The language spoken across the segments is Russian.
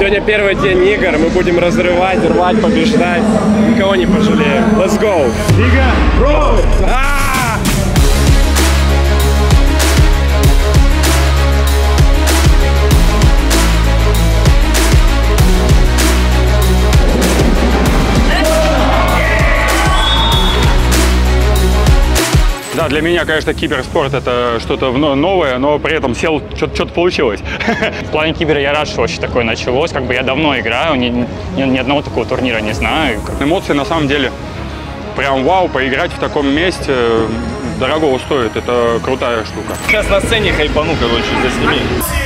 Сегодня первый день игр, мы будем разрывать, рвать, побеждать. Никого не пожалеем. Let's go! Лига Про! Да, для меня, конечно, киберспорт — это что-то новое, но при этом что-то получилось. В плане кибера я рад, что вообще такое началось. Как бы я давно играю, ни одного такого турнира не знаю. Эмоции на самом деле прям вау, поиграть в таком месте дорого стоит. Это крутая штука. Сейчас на сцене хайпану, короче, засними.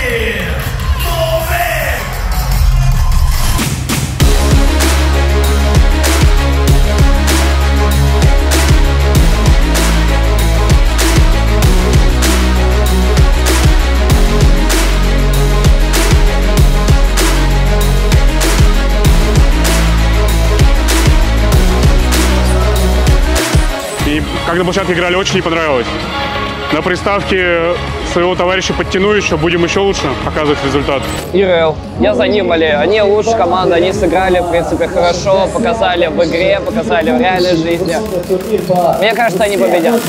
И как на площадке играли, очень не понравилось. На приставке своего товарища подтяну еще, будем еще лучше показывать результат. ИРЛ. Я за ним болею. Они лучшая команда, они сыграли, в принципе, хорошо, показали в игре, показали в реальной жизни. Мне кажется, они победят.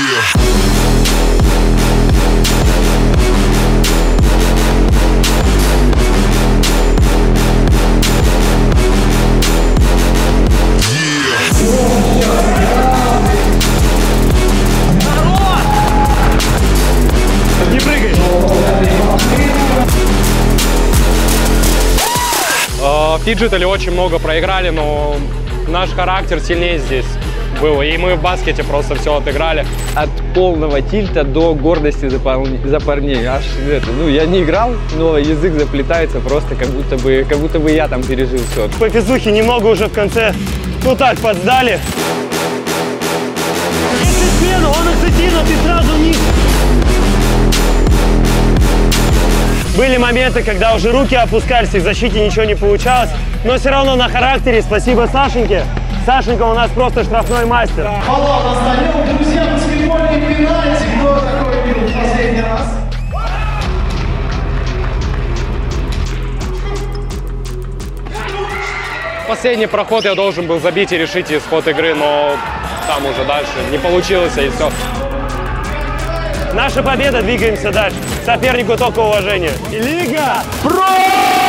Фиджитали очень много проиграли, но наш характер сильнее здесь был. И мы в баскете просто все отыграли. От полного тильта до гордости за парней. Аж это, ну, я не играл, но язык заплетается просто, как будто бы я там пережил все. По физухе немного уже в конце, ну так, подсдали. Если смену, он ассетинов и сразу вниз. Были моменты, когда уже руки опускались, и в защите ничего не получалось, но все равно на характере. Спасибо Сашеньке. Сашенька у нас просто штрафной мастер. Баллон остаем, друзья, баскетбольный пенальти. Кто такой бил в последний раз? Последний проход я должен был забить и решить исход игры, но там уже дальше не получилось, и все. Наша победа, двигаемся дальше. Сопернику только уважение. Лига Про!